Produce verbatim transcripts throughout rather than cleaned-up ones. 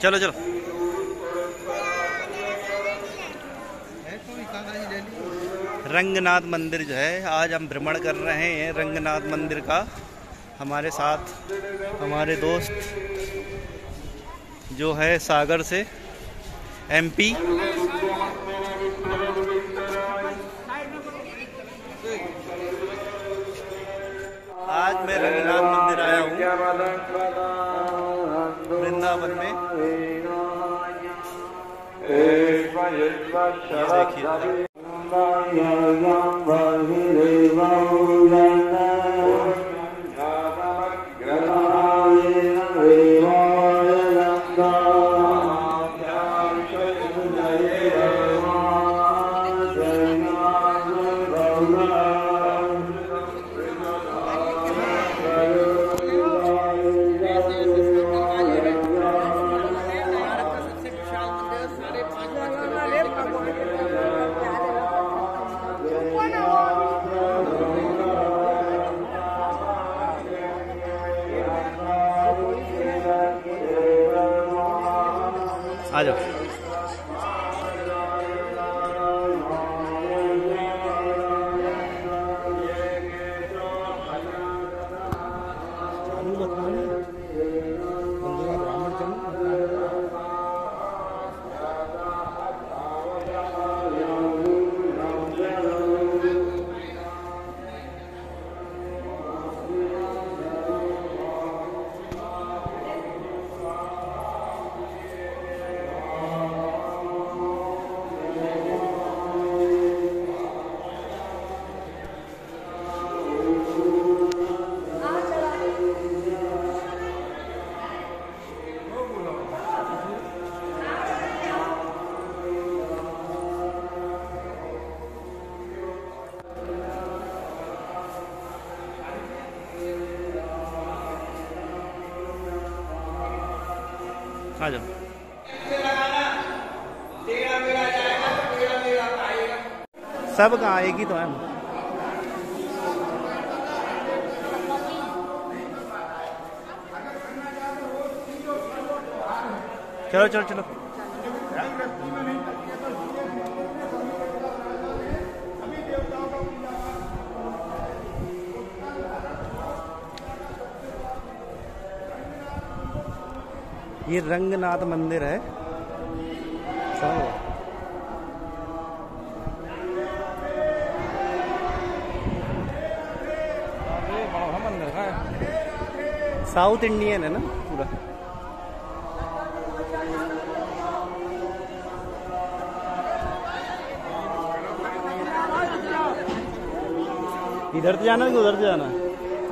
चलो चलो। रंगनाथ मंदिर जो है आज हम भ्रमण कर रहे हैं रंगनाथ मंदिर का। हमारे साथ हमारे दोस्त जो है सागर से एमपी। आज मैं रंगनाथ मंदिर आया हूँ वृंदावन में। देखिए आ जाओ। आ जाओ। सब कहाँ एक ही तो है। चलो चलो चलो। ये रंगनाथ मंदिर है। साउथ इंडियन है ना पूरा। इधर से जाना है कि उधर से जाना है?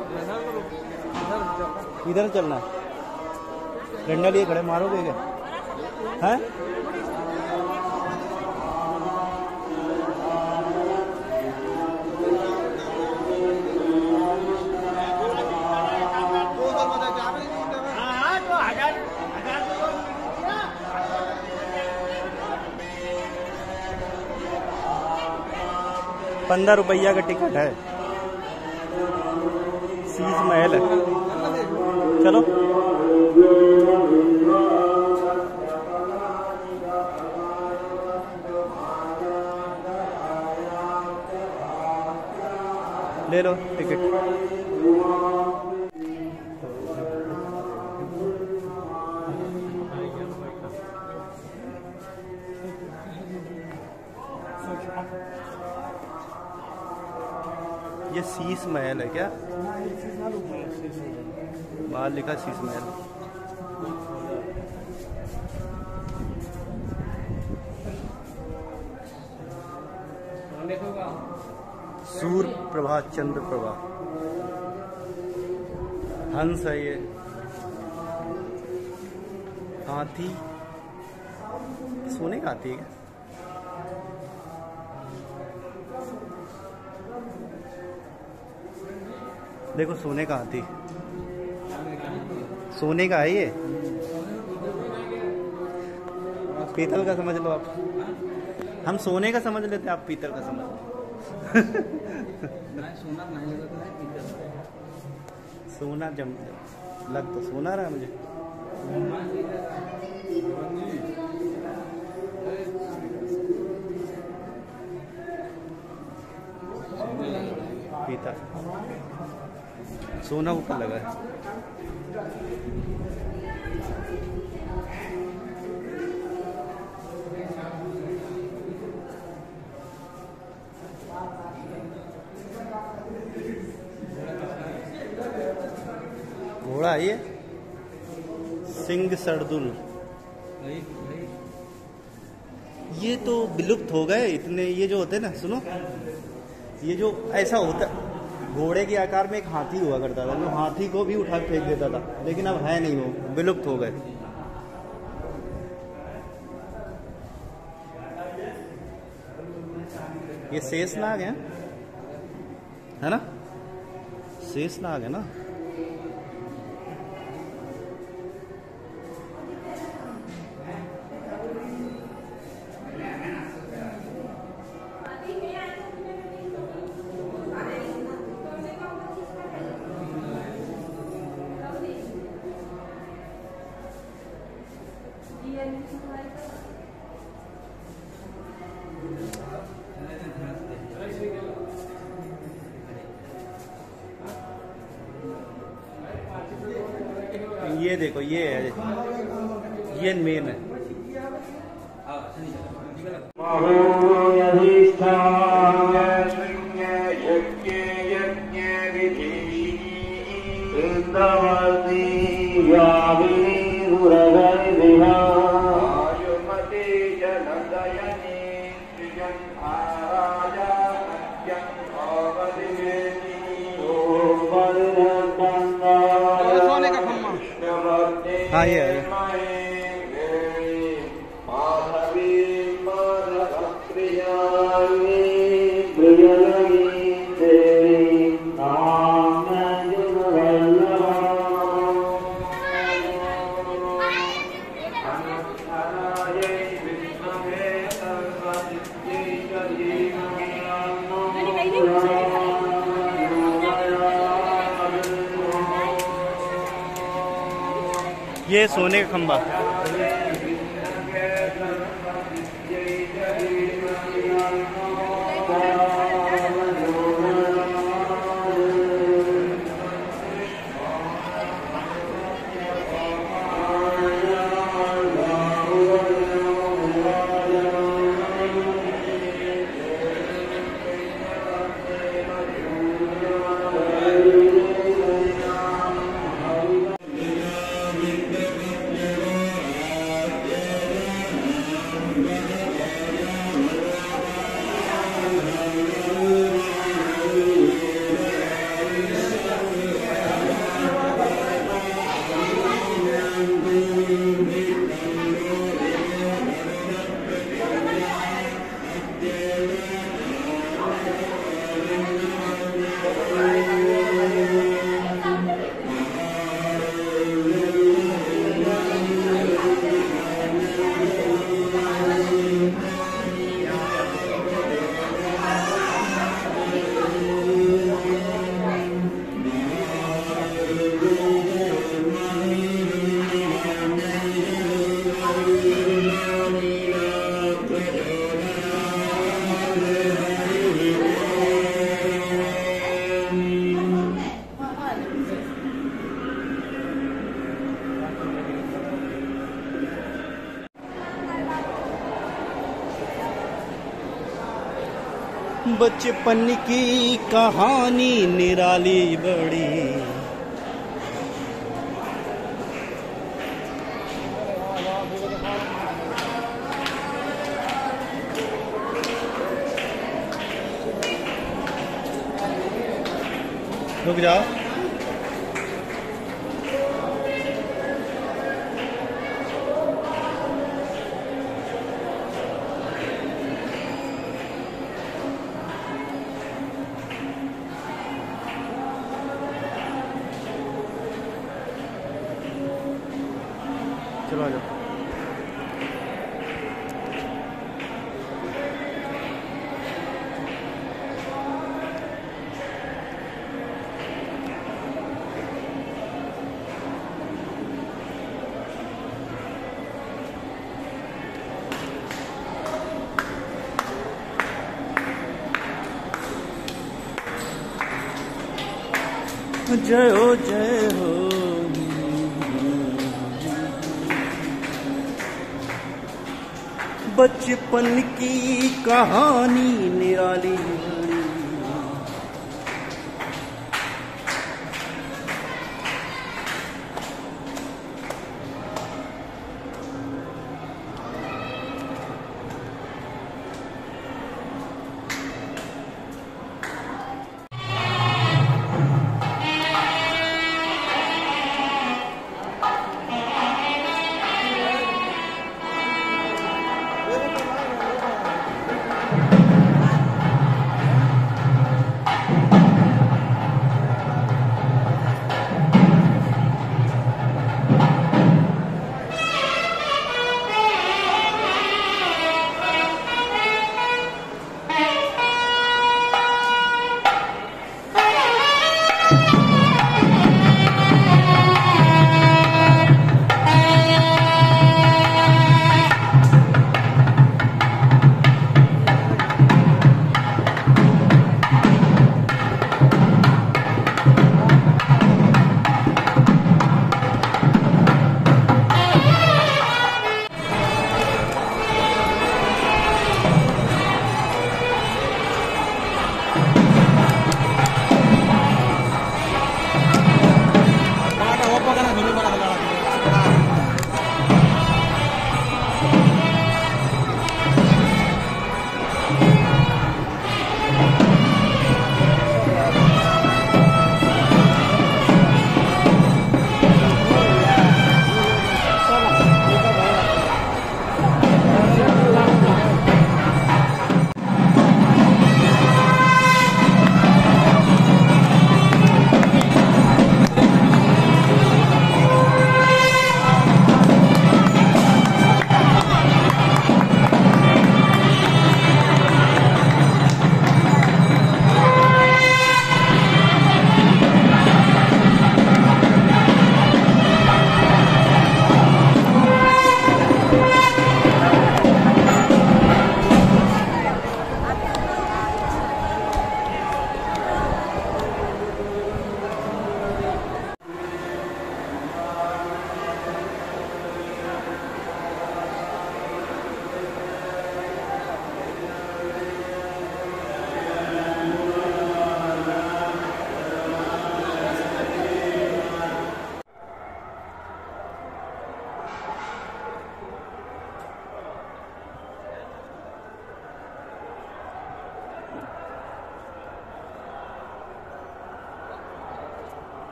इधर चलना है। डंडा लिए खड़े मारोगे क्या? हैं? पंद्रह रुपया का टिकट है। शीश महल है। चलो ले लो टिकट। ये शीश महल है क्या? बाहर लिखा शीश महल। सूर्य प्रभा चंद्र प्रभा हंस है ये। हाथी सोने का हाथी है। देखो सोने का हाथी, सोने का है ये। पीतल का समझ लो आप। हम सोने का समझ लेते, आप पीतल का समझ लो। सोना जम लग तो सोना रहा मुझे। सोना ऊपर लगा है। घोड़ा है ये सिंह सरदुल। ये तो विलुप्त हो गए इतने। ये जो होते हैं ना, सुनो, ये जो ऐसा होता, घोड़े के आकार में एक हाथी हुआ करता था, जो हाथी को भी उठा के फेंक देता था, लेकिन अब है नहीं, वो विलुप्त हो गए। ये शेषनाग है, है ना? शेषनाग है ना? ये देखो, ये है, ये मेन है। हाँ ये है। ये सोने का खंबा। बचपन की कहानी निराली बड़ी, रुक जाओ। चलो आ जाओ। जय हो जय हो। बचपन की कहानी निराली, Ada apa kan?